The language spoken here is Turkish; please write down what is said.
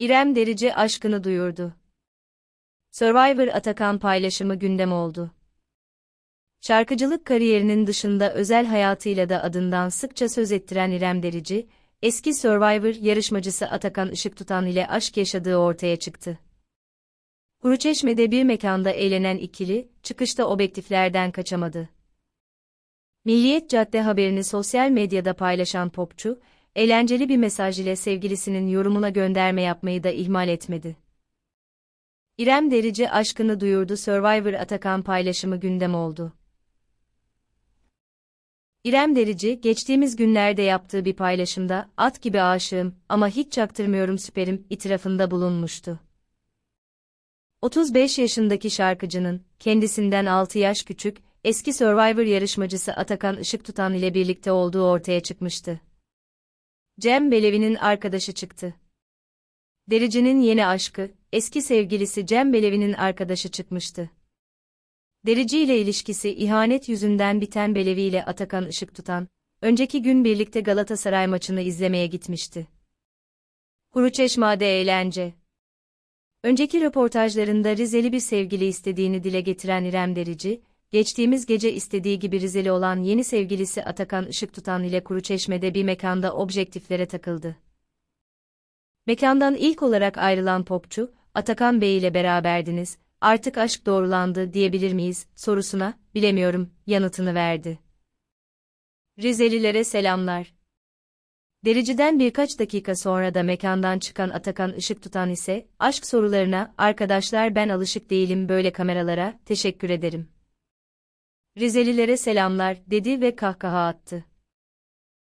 İrem Derici aşkını duyurdu. Survivor Atakan paylaşımı gündem oldu. Şarkıcılık kariyerinin dışında özel hayatıyla da adından sıkça söz ettiren İrem Derici, eski Survivor yarışmacısı Atakan Işıktutan ile aşk yaşadığı ortaya çıktı. Kuruçeşme'de bir mekanda eğlenen ikili, çıkışta objektiflerden kaçamadı. Milliyet Cadde haberini sosyal medyada paylaşan popçu, eğlenceli bir mesaj ile sevgilisinin yorumuna gönderme yapmayı da ihmal etmedi. İrem Derici aşkını duyurdu. Survivor Atakan paylaşımı gündem oldu. İrem Derici, geçtiğimiz günlerde yaptığı bir paylaşımda, "At gibi aşığım ama hiç çaktırmıyorum süperim" itirafında bulunmuştu. 35 yaşındaki şarkıcının, kendisinden 6 yaş küçük, eski Survivor yarışmacısı Atakan Işıktutan ile birlikte olduğu ortaya çıkmıştı. Cem Belevi'nin arkadaşı çıktı. Derici'nin yeni aşkı, eski sevgilisi Cem Belevi'nin arkadaşı çıkmıştı. Derici ile ilişkisi ihanet yüzünden biten Belevi ile Atakan Işıktutan, önceki gün birlikte Galatasaray maçını izlemeye gitmişti. Kuruçeşme'de eğlence. Önceki röportajlarında Rizeli bir sevgili istediğini dile getiren İrem Derici, geçtiğimiz gece istediği gibi Rizeli olan yeni sevgilisi Atakan Işıktutan ile Kuruçeşme'de bir mekanda objektiflere takıldı. Mekandan ilk olarak ayrılan popçu, "Atakan Bey ile beraberdiniz, artık aşk doğrulandı diyebilir miyiz?" sorusuna, "Bilemiyorum" yanıtını verdi. Rizelilere selamlar. Derici'den birkaç dakika sonra da mekandan çıkan Atakan Işıktutan ise, aşk sorularına, "Arkadaşlar ben alışık değilim böyle kameralara, teşekkür ederim. Rizelilere selamlar" dedi ve kahkaha attı.